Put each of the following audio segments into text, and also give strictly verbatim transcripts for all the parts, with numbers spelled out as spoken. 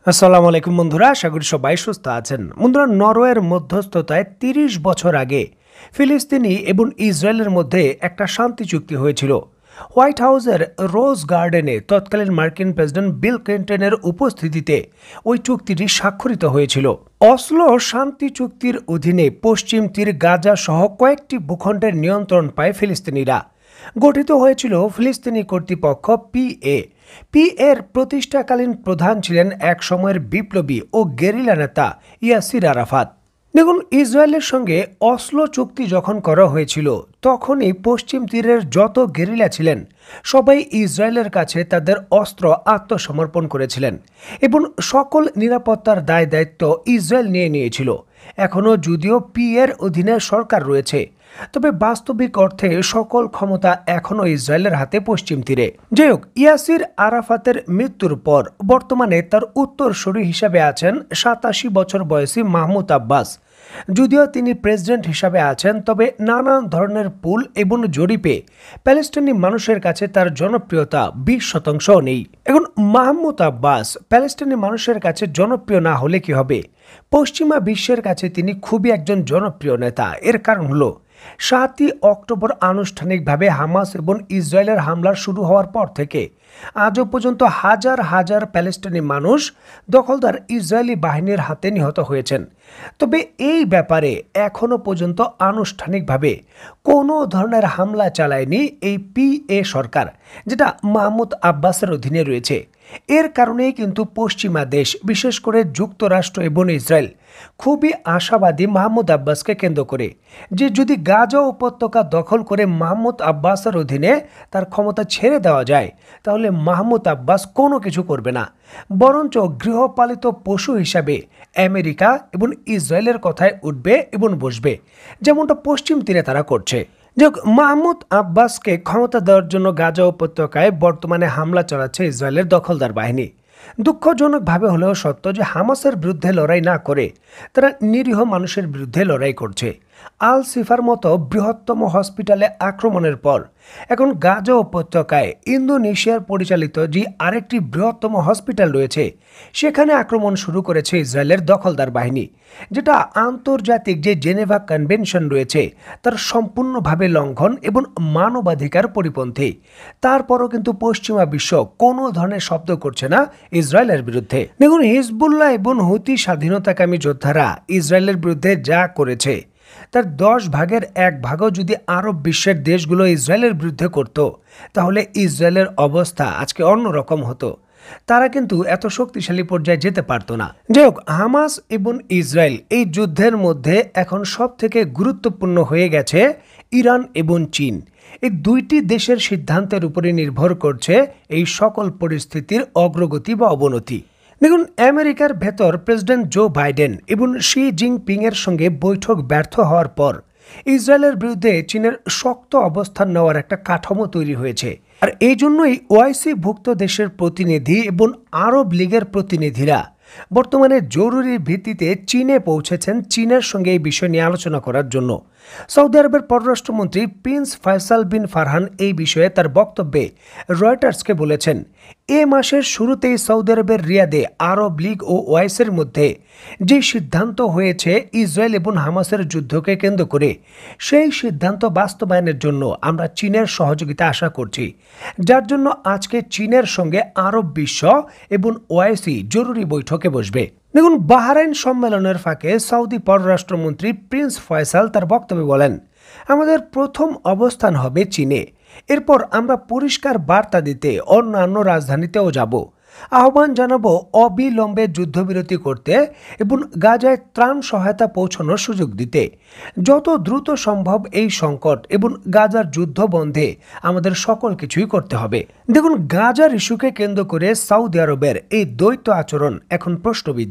আসসালামু আলাইকুম বন্ধুরা, আশা করি সবাই সুস্থ আছেন। বন্ধুরা, নরওয়ের মধ্যস্থতায় তিরিশ বছর আগে ফিলিস্তিনি এবং ইসরায়েলের মধ্যে একটা শান্তি চুক্তি হয়েছিল। হোয়াইট হাউসের রোজ গার্ডেনে তৎকালীন মার্কিন প্রেসিডেন্ট বিল ক্লিন্টনের উপস্থিতিতে ওই চুক্তিটি স্বাক্ষরিত হয়েছিল। অসলো শান্তি চুক্তির অধীনে পশ্চিম তীর গাজা সহ কয়েকটি ভূখণ্ডের নিয়ন্ত্রণ পায় ফিলিস্তিনিরা। গঠিত হয়েছিল ফিলিস্তিনি কর্তৃপক্ষ পি এ পি এর প্রতিষ্ঠাকালীন প্রধান ছিলেন এক সময়ের বিপ্লবী ও গেরিলা নেতা ইয়াসির আরাফাত। দেখুন, ইসরায়েলের সঙ্গে অসলো চুক্তি যখন করা হয়েছিল তখনই পশ্চিম তীরের যত গেরিলা ছিলেন সবাই ইসরায়েলের কাছে তাদের অস্ত্র আত্মসমর্পণ করেছিলেন এবং সকল নিরাপত্তার দায় দায়িত্ব ইসরায়েল নিয়ে নিয়েছিল। এখনও যদিও পি এর অধীনে সরকার রয়েছে, তবে বাস্তবিক অর্থে সকল ক্ষমতা এখনও ইসরায়েলের হাতে পশ্চিম তীরে। যাই হোক, ইয়াসির আরাফাতের মৃত্যুর পর বর্তমানে তার উত্তরসূরি হিসাবে আছেন সাতাশি বছর বয়সী মাহমুদ আব্বাস। যদিও তিনি প্রেসিডেন্ট হিসাবে আছেন, তবে নানান ধরনের পুল এবং জরিপে প্যালেস্টাইনি মানুষের কাছে তার জনপ্রিয়তা বিশ শতাংশও নেই। এখন মাহমুদ আব্বাস প্যালেস্টাইনি মানুষের কাছে জনপ্রিয় না হলে কি হবে? পশ্চিমা বিশ্বের কাছে তিনি খুবই একজন জনপ্রিয় নেতা। এর কারণ হলো সাতই অক্টোবর আনুষ্ঠানিকভাবে হামাস এবং ইসরায়েলের হামলা শুরু হওয়ার পর থেকে আজও পর্যন্ত হাজার হাজার প্যালেস্টাইনি মানুষ দখলদার ইসরায়েলি বাহিনীর হাতে নিহত হয়েছেন। তবে এই ব্যাপারে এখনও পর্যন্ত আনুষ্ঠানিকভাবে কোনো ধরনের হামলা চালায়নি এই পি এ সরকার, যেটা মাহমুদ আব্বাসের অধীনে রয়েছে। এর কারণেই কিন্তু পশ্চিমা দেশ, বিশেষ করে যুক্তরাষ্ট্র এবং ইসরায়েল, খুবই আশাবাদী মাহমুদ আব্বাসকে কেন্দ্র করে যে যদি গাজা উপত্যকা দখল করে মাহমুদ আব্বাসের অধীনে তার ক্ষমতা ছেড়ে দেওয়া যায়, তাহলে মাহমুদ আব্বাস কোনো কিছু করবে না, বরঞ্চ গৃহপালিত পশু হিসাবে আমেরিকা এবং ইসরায়েলের কথায় উঠবে এবং বসবে, যেমনটা পশ্চিম তীরে তারা করছে। যাক, মাহমুদ আব্বাসকে ক্ষমতা দেওয়ার জন্য গাজা উপত্যকায় বর্তমানে হামলা চালাচ্ছে ইসরায়েলের দখলদার বাহিনী। দুঃখজনকভাবে হলেও সত্য যে হামাসের বিরুদ্ধে লড়াই না করে তারা নিরীহ মানুষের বিরুদ্ধে লড়াই করছে। আল সিফার মতো বৃহত্তম হসপিটালে আক্রমণের পর এখন গাজা উপত্যকায় ইন্দোনেশিয়ার পরিচালিত যে আরেকটি বৃহত্তম হসপিটাল রয়েছে সেখানে আক্রমণ শুরু করেছে ইসরায়েলের দখলদার বাহিনী, যেটা আন্তর্জাতিক যে জেনেভা কনভেনশন রয়েছে তার সম্পূর্ণভাবে লঙ্ঘন এবং মানবাধিকার পরিপন্থী। তারপরও কিন্তু পশ্চিমা বিশ্ব কোনো ধরনের শব্দ করছে না ইসরায়েলের বিরুদ্ধে। দেখুন, হিজবুল্লাহ এবং হুতি স্বাধীনতাকামী যোদ্ধারা ইসরায়েলের বিরুদ্ধে যা করেছে তার দশ ভাগের এক ভাগও যদি আরব বিশ্বের দেশগুলো ইসরায়েলের বিরুদ্ধে করত, তাহলে ইসরায়েলের অবস্থা আজকে অন্যরকম হতো। তারা কিন্তু এত শক্তিশালী পর্যায়ে যেতে পারত না। যাই হোক, হামাস এবং ইসরায়েল এই যুদ্ধের মধ্যে এখন সব থেকে গুরুত্বপূর্ণ হয়ে গেছে ইরান এবং চীন। এই দুইটি দেশের সিদ্ধান্তের উপরে নির্ভর করছে এই সকল পরিস্থিতির অগ্রগতি বা অবনতি। দেখুন, আমেরিকার ভেতর প্রেসিডেন্ট জো বাইডেন এবং শি জিনপিং এর সঙ্গে বৈঠক ব্যর্থ হওয়ার পর ইসরায়েলের বিরুদ্ধে চীনের শক্ত অবস্থান নেওয়ার একটা কাঠামো তৈরি হয়েছে। আর এই জন্যই ওআইসি ভুক্ত দেশের প্রতিনিধি এবং আরব লীগের প্রতিনিধিরা বর্তমানে জরুরি ভিত্তিতে চীনে পৌঁছেছেন চীনের সঙ্গে এই বিষয় নিয়ে আলোচনা করার জন্য। সৌদি আরবের পররাষ্ট্রমন্ত্রী প্রিন্স ফয়সাল বিন ফারহান এই বিষয়ে তার বক্তব্যে রয়টার্সকে বলেছেন, এ মাসের শুরুতেই সৌদি আরবের রিয়াদে আরব লীগ ও ওআইসির মধ্যে যে সিদ্ধান্ত হয়েছে ইসরায়েল এবং হামাসের যুদ্ধকে কেন্দ্র করে, সেই সিদ্ধান্ত বাস্তবায়নের জন্য আমরা চীনের সহযোগিতা আশা করছি, যার জন্য আজকে চীনের সঙ্গে আরব বিশ্ব এবং ওআইসি জরুরি বৈঠকে বসবে। দেখুন, বাহরাইন সম্মেলনের ফাঁকে সৌদি পররাষ্ট্রমন্ত্রী প্রিন্স ফয়সাল তার বক্তব্যে বলেন, আমাদের প্রথম অবস্থান হবে চীনে, এরপর আমরা পরিষ্কার বার্তা দিতে অন্যান্য রাজধানীতেও যাব। আহ্বান জানাবো অবিলম্বে যুদ্ধবিরতি করতে এবং গাজায় ত্রাণ সহায়তা পৌঁছানোর সুযোগ দিতে। যত দ্রুত সম্ভব এই সংকট এবং গাজার যুদ্ধ বন্ধে আমাদের সকল কিছুই করতে হবে। দেখুন, গাজার ইস্যুকে কেন্দ্র করে সৌদি আরবের এই দ্বৈত আচরণ এখন প্রশ্নবিদ্ধ।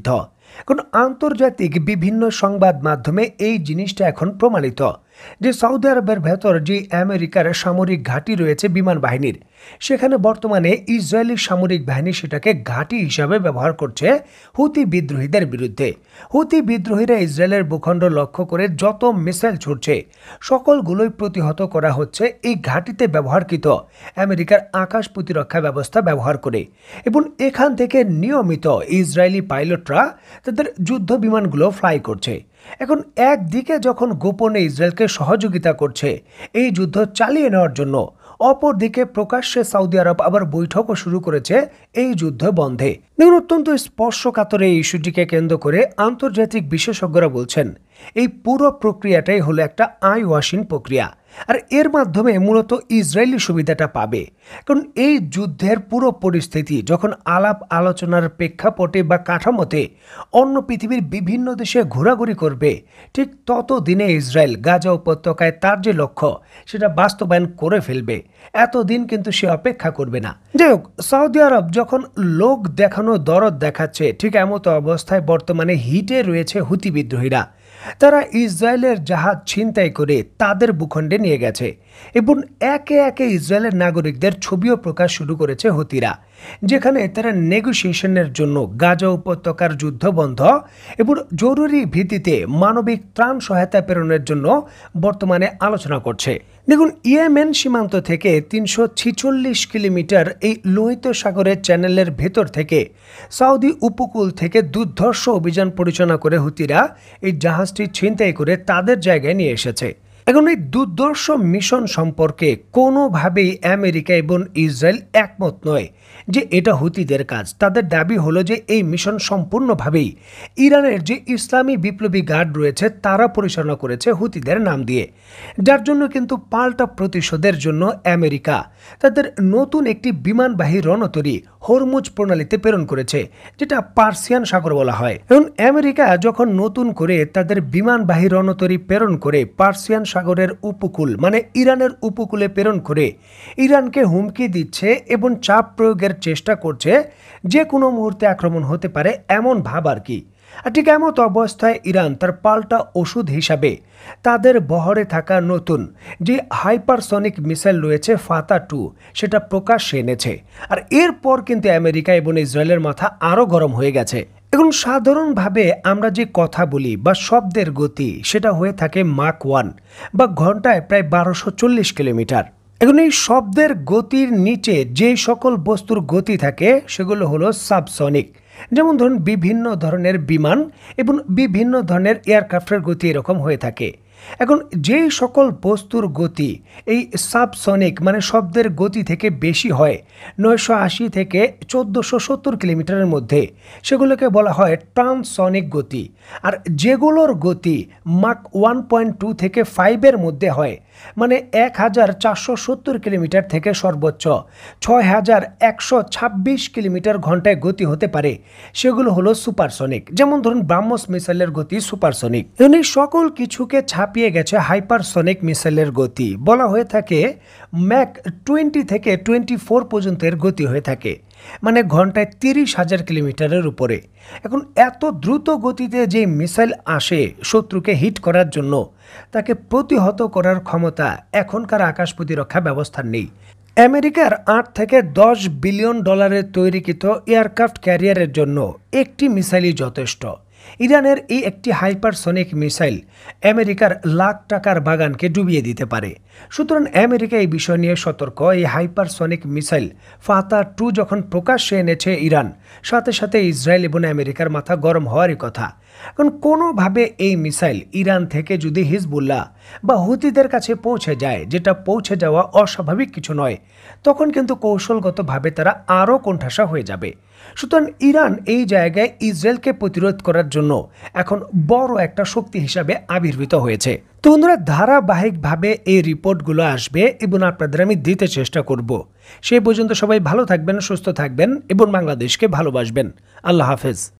এখন আন্তর্জাতিক বিভিন্ন সংবাদ মাধ্যমে এই জিনিসটা এখন প্রমাণিত যে সৌদি আরবের ভেতর যে আমেরিকার সামরিক ঘাঁটি রয়েছে বিমান বাহিনীর, সেখানে বর্তমানে ইসরায়েলি সামরিক বাহিনী সেটাকে ঘাঁটি হিসাবে ব্যবহার করছে হুতি বিদ্রোহীদের বিরুদ্ধে। হুতি বিদ্রোহীরা ইসরায়েলের ভূখণ্ড লক্ষ্য করে যত মিসাইল ছুটছে সকলগুলোই প্রতিহত করা হচ্ছে এই ঘাঁটিতে ব্যবহারকৃত আমেরিকার আকাশ প্রতিরক্ষা ব্যবস্থা ব্যবহার করে। এবং এখান থেকে নিয়মিত ইসরায়েলি পাইলটরা তাদের যুদ্ধ বিমানগুলো ফ্লাই করছে। এখন একদিকে যখন গোপনে ইসরায়েলকে সহযোগিতা করছে এই যুদ্ধ চালিয়ে নেওয়ার জন্য, অপরদিকে প্রকাশ্যে সৌদি আরব আবার বৈঠকও শুরু করেছে এই যুদ্ধ বন্ধে। দেখুন, অত্যন্ত স্পর্শকাতর এই ইস্যুটিকে কেন্দ্র করে আন্তর্জাতিক বিশেষজ্ঞরা বলছেন এই পুরো প্রক্রিয়াটাই হলো একটা আই ওয়াশিং প্রক্রিয়া, আর এর মাধ্যমে মূলত ইসরায়েলি সুবিধাটা পাবে। কারণ এই যুদ্ধের পুরো পরিস্থিতি যখন আলাপ আলোচনার প্রেক্ষাপটে বা কাঠামোতে অন্য পৃথিবীর বিভিন্ন দেশে ঘোরাঘুরি করবে, ঠিক তত দিনে ইসরায়েল গাজা উপত্যকায় তার যে লক্ষ্য সেটা বাস্তবায়ন করে ফেলবে। এতদিন কিন্তু সে অপেক্ষা করবে না। যাই হোক, সৌদি আরব যখন লোক দেখানো দরদ দেখাচ্ছে, ঠিক এমতো অবস্থায় বর্তমানে হিটে রয়েছে হুতি বিদ্রোহীরা। তারা ইসরায়েলের জাহাজ ছিনতাই করে তাদের ভূখণ্ডে নিয়ে গেছে এবং একে একে ইসরায়েলের নাগরিকদের ছবিও প্রকাশ শুরু করেছে হুতিরা, যেখানে তারা নেগোসিয়েশনের জন্য গাজা উপত্যকার যুদ্ধ বন্ধ এবং জরুরি ভিত্তিতে মানবিক ত্রাণ সহায়তা প্রেরণের জন্য বর্তমানে আলোচনা করছে। দেখুন, ইয়েমেন সীমান্ত থেকে তিনশো ছিচল্লিশ কিলোমিটার এই লোহিত সাগরের চ্যানেলের ভেতর থেকে সৌদি উপকূল থেকে দুর্ধর্ষ অভিযান পরিচালনা করে হুতিরা এই জাহাজটি ছিনতাই করে তাদের জায়গায় নিয়ে এসেছে। এখন এই দুর্ধর্ষ মিশন সম্পর্কে কোনোভাবেই আমেরিকা এবং ইসরায়েল একমত নয় যে এটা হুতিদের কাজ। তাদের দাবি হলো যে এই মিশন সম্পূর্ণভাবেই ইরানের যে ইসলামী বিপ্লবী গার্ড রয়েছে তারা পরিচালনা করেছে হুতিদের নাম দিয়ে, যার জন্য কিন্তু পাল্টা প্রতিশোধের জন্য আমেরিকা তাদের নতুন একটি বিমানবাহী রণতরী হরমুজ প্রণালীতে প্রেরণ করেছে, যেটা পার্সিয়ান সাগর বলা হয়। এবং আমেরিকা যখন নতুন করে তাদের বিমানবাহী রণতরী প্রেরণ করে পার্সিয়ান সাগরের উপকূল মানে ইরানের উপকূলে প্রেরণ করে ইরানকে হুমকি দিচ্ছে এবং চাপ প্রয়োগের চেষ্টা করছে যে কোনো মুহূর্তে আক্রমণ হতে পারে এমন ভাব আর কি। আর ঠিক এমত অবস্থায় ইরান তার পাল্টা ওষুধ হিসাবে তাদের বহরে থাকা নতুন যে হাইপারসনিক মিসাইল রয়েছে ফাতা টু সেটা প্রকাশ্যে এনেছে। আর এরপর কিন্তু আমেরিকা এবং ইসরায়েলের মাথা আরও গরম হয়ে গেছে। এখন সাধারণভাবে আমরা যে কথা বলি বা শব্দের গতি সেটা হয়ে থাকে মাক ওয়ান বা ঘন্টায় প্রায় বারোশো চল্লিশ কিলোমিটার। এখন এই শব্দের গতির নিচে যে সকল বস্তুর গতি থাকে সেগুলো হলো সাবসনিক। যেমন ধরুন বিভিন্ন ধরনের বিমান এবং বিভিন্ন ধরনের এয়ারক্রাফটের গতি এরকম হয়ে থাকে। এখন যেই সকল বস্তুর গতি এই সাবসনিক মানে শব্দের গতি থেকে বেশি হয় নয়শো আশি থেকে চোদ্দোশো সত্তর কিলোমিটারের মধ্যে, সেগুলোকে বলা হয় ট্রান্সসনিক গতি। আর যেগুলোর গতি মাক ওয়ান পয়েন্ট টু থেকে ফাইভের মধ্যে হয় মানে এক হাজার চারশো সত্তর কিলোমিটার থেকে সর্বোচ্চ ছয় হাজার একশো ছাব্বিশ কিলোমিটার ঘন্টায় গতি হতে পারে, সেগুলো হলো সুপারসনিক। যেমন ধরুন ব্রাহ্মস মিসাইলের গতি সুপারসনিক। এই সকল কিছুকে ছাপিয়ে গেছে হাইপারসনিক মিসাইলের গতি। বলা হয়ে থাকে ম্যাক টোয়েন্টি থেকে টোয়েন্টি ফোর পর্যন্তের গতি হয়ে থাকে, মানে ঘন্টায় তিরিশ হাজার কিলোমিটারের উপরে। এখন এত দ্রুত গতিতে যে মিসাইল আসে শত্রুকে হিট করার জন্য, তাকে প্রতিহত করার ক্ষমতা এখনকার আকাশ প্রতিরক্ষা ব্যবস্থার নেই। আমেরিকার আট থেকে দশ বিলিয়ন ডলারের তৈরিকৃত এয়ারক্রাফট ক্যারিয়ারের জন্য একটি মিসাইলই যথেষ্ট। ইরানের এই একটি হাইপারসনিক মিসাইল আমেরিকার লাখ টাকার বাগানকে ডুবিয়ে দিতে পারে। সুতরাং আমেরিকা এই বিষয় নিয়ে সতর্ক। এই হাইপারসনিক মিসাইল ফাতা টু যখন প্রকাশ্যে এনেছে ইরান, সাথে সাথে ইসরায়েল এবং আমেরিকার মাথা গরম হওয়ারই কথা। কারণ কোনোভাবে এই মিসাইল ইরান থেকে যদি হিজবুল্লাহ বা হুতিদের কাছে পৌঁছে যায়, যেটা পৌঁছে যাওয়া অস্বাভাবিক কিছু নয়, তখন কিন্তু কৌশলগতভাবে তারা আরও কোণঠাসা হয়ে যাবে। সুতরাং ইরান এই জায়গায় ইসরায়েলকে প্রতিরোধ করার জন্য এখন বড় একটা শক্তি হিসাবে আবির্ভূত হয়েছে। তো বন্ধুরা, ধারাবাহিকভাবে এই রিপোর্টগুলো আসবে এবং আপনাদের আমি দিতে চেষ্টা করব। সেই পর্যন্ত সবাই ভালো থাকবেন, সুস্থ থাকবেন এবং বাংলাদেশকে ভালোবাসবেন। আল্লাহ হাফেজ।